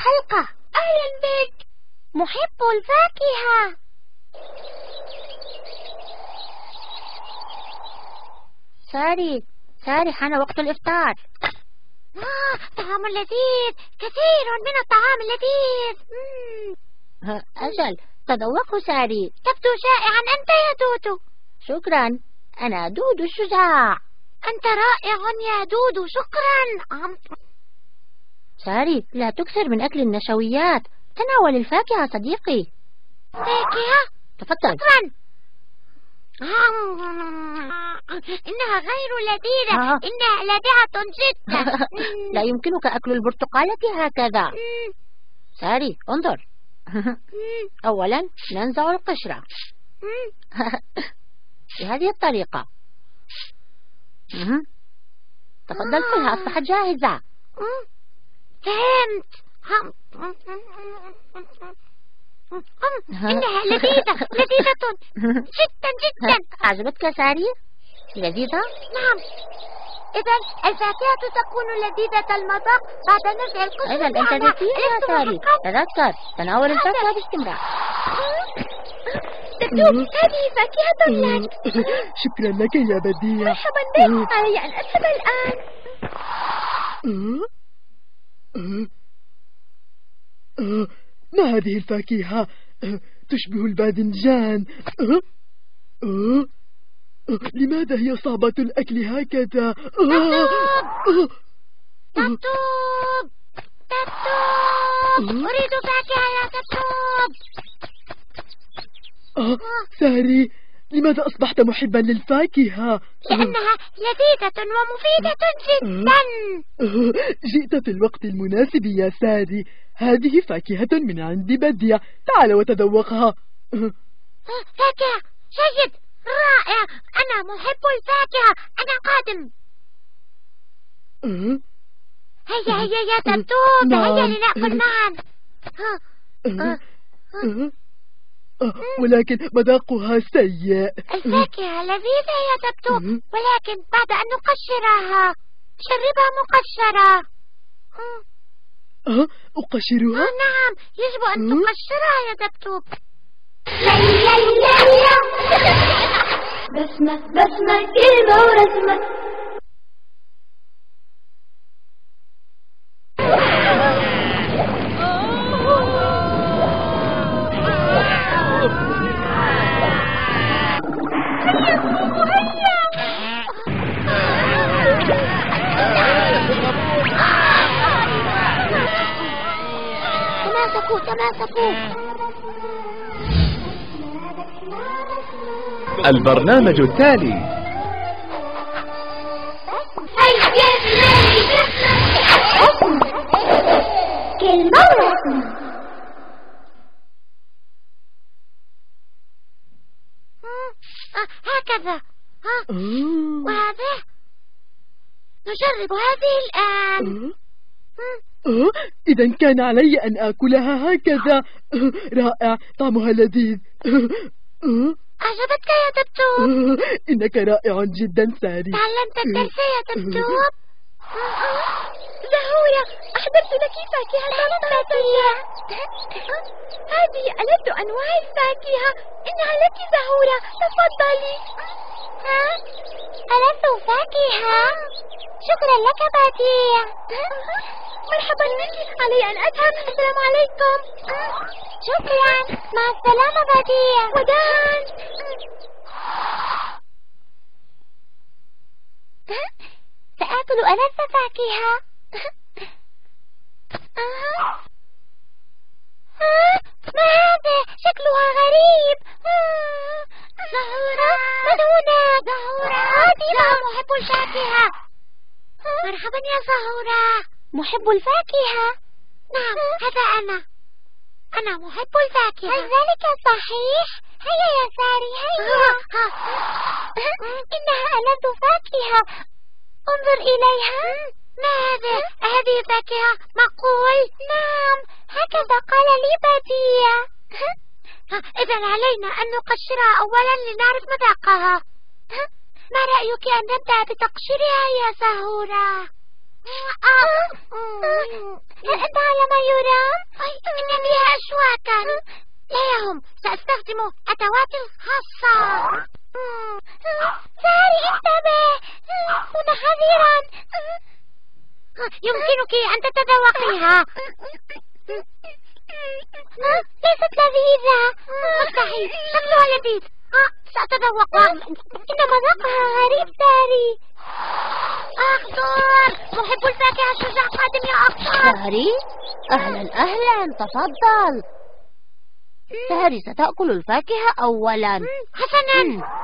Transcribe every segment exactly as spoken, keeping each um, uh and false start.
الحلقة. أهلا بك محب الفاكهة. ساري ساري حان وقت الإفطار. آه، طعام لذيذ، كثير من الطعام اللذيذ. مم. أجل، تذوقه ساري. تبدو شائعا أنت يا دودو. شكرا، أنا دودو الشجاع. أنت رائع يا دودو، شكرا. ساري، لا تكثر من أكل النشويات، تناول الفاكهة صديقي. فاكهة؟ تفضل. شكرا. إنها غير لذيذة. آه. إنها لاذعة جدا. لا يمكنك أكل البرتقالة هكذا. ساري انظر. أولا ننزع القشرة بهذه الطريقة. تفضل كلها، أصبحت جاهزة. فهمت. إنها لذيذة لذيذة جدا جدا. أعجبتك ساري؟ لذيذة؟ نعم. إذا الفاكهة تكون لذيذة المذاق بعد نزع القشرة. إذا أنت ذكية يا ساري، تذكر تناول الفاكهة باستمرار. دبدوب، هذه فاكهة لك. شكرا لك يا بديع. مرحبا بك، علي أن أذهب الآن. ما هذه الفاكهة؟ تشبه الباذنجان. لماذا هي صعبة الأكل هكذا؟ دبدوب دبدوب دبدوب، أريد فاكهة يا دبدوب. آه ساري، لماذا أصبحت محبا للفاكهة؟ لأنها لذيذة ومفيدة جدا. جئت في الوقت المناسب يا ساري، هذه فاكهة من عند بديع، تعال وتذوقها. فاكهة جيد رائع، أنا محب الفاكهة، أنا قادم. هيا هيا يا دبدوب، هيا لنأكل معا. ولكن مذاقها سيء. الفاكهة لذيذة يا دبدوب، ولكن بعد أن نقشرها. شربها مقشرة. أه؟ أقشرها؟ نعم، يجب أن تقشرها يا دبدوب. بسمة بسمة كلمة ورسمة. تماسكوا تماسكوا. البرنامج التالي. كلمة ورسمة. هكذا. وهذا نجرب هذه الآن. أه؟ إذا كان علي أن آكلها هكذا. رائع، طعمها لذيذ. أعجبتك يا دبدوب؟ إنك رائع جدا ساري. تعلمت الدرس يا دبدوب؟ زهورة، أحضرت لك فاكهة طازجة. هذه ألذ أنواع الفاكهة. إنها لك زهورة، تفضلي. ها؟ ألذ فاكهة؟ شكرا لك بديع. مرحبا بك، علي أن أذهب. السلام عليكم. شكرا، مع السلامة بديع. وداعا. سآكل ألذ فاكهة. ما هذا؟ شكلها غريب. زهورة، من هنا؟ زهورة، هذه محب الفاكهة. مرحبا يا زهورة. محب الفاكهة؟ نعم، هذا أنا. أنا محب الفاكهة. هل ذلك صحيح؟ هيا يا ساري، هيا. إنها ألذ فاكهة، انظر إليها. ما هذا؟ هذه فاكهة معقول؟ نعم، هكذا قال لي بديع. إذا علينا أن نقشرها أولا لنعرف مذاقها. ما رأيك أن نبدأ بتقشيرها يا زهورة؟ هل أنت على ما يرام؟ إن بها أشواكا. لا يهم، سأستخدم أدواتي الخاصة. ساري انتبه، كن حذرا. يمكنك أن تتذوقيها. ليست لذيذة. مستحيل، شكلها لذيذ. سأتذوقها. إن مذاقها غريب ساري. أخضر، محب الفاكهة الشجاع قادم يا أخضر. ساري، أهلا أهلا، تفضل. ساري ستأكل الفاكهة أولا. حسنا.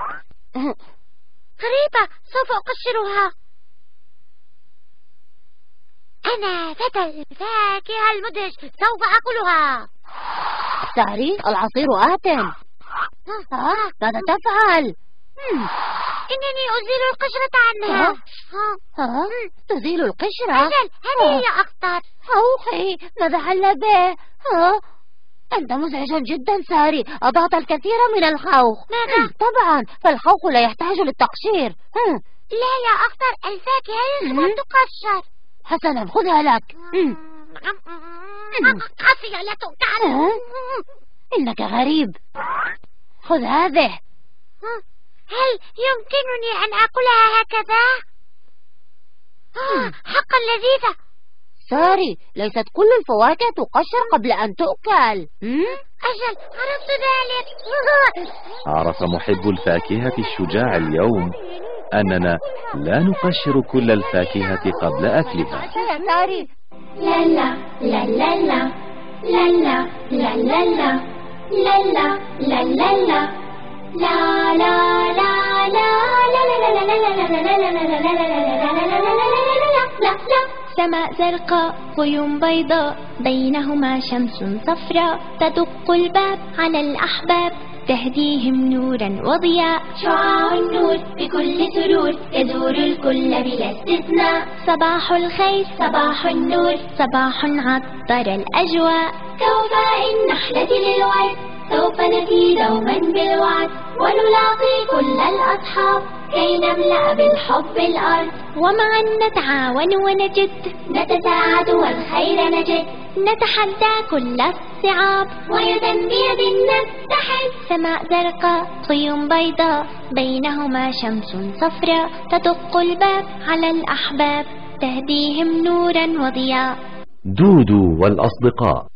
غريبة، سوف أقشرها. أنا فتى الفاكهة المدهش، سوف أكلها. ساري، العصير آت. آه، ماذا تفعل؟ إنني أزيل القشرة عنها. ها؟ تزيل القشرة؟ أجل، هذه هي أخطر. أوحي، ماذا حل به؟ ها؟ أنت مزعج جدا ساري، أضعت الكثير من الخوخ. ماذا؟ طبعا، فالخوخ لا يحتاج للتقشير. لا يا أخطر، الفاكهة يجب أن تقشر. حسنا، خذها لك. قاسية لا تؤكل. إنك غريب. خذ هذه. هل يمكنني أن أكلها هكذا؟ حقا لذيذة. ساري، ليست كل الفواكه تقشر قبل أن تؤكل. أجل، عرفت ذلك. عرف محب الفاكهة الشجاع اليوم أننا لا نقشر كل الفاكهة قبل أكلها. يا ساري. لا لا لا لا لا لا لا لا لا لا لا لا لا لا لا لا لا لا لا. سماء زرقاء، غيوم بيضاء، بينهما شمس صفراء، تدق الباب على الأحباب، تهديهم نورا وضياء. شعاع النور بكل سرور، يدور الكل بلا استثناء. صباح الخير، صباح النور، صباح عطر الأجواء. كوفاء النحلة للورد، سوف نفي دوما بالوعد، ونلاقي كل الأصحاب كي نملأ بالحب الأرض. ومعا نتعاون ونجد، نتساعد والخير نجد، نتحدى كل الصعاب، ويدا بيد نتحد. سماء زرقاء، غيوم بيضاء، بينهما شمس صفراء، تدق الباب على الأحباب، تهديهم نورا وضياء. دودو والأصدقاء.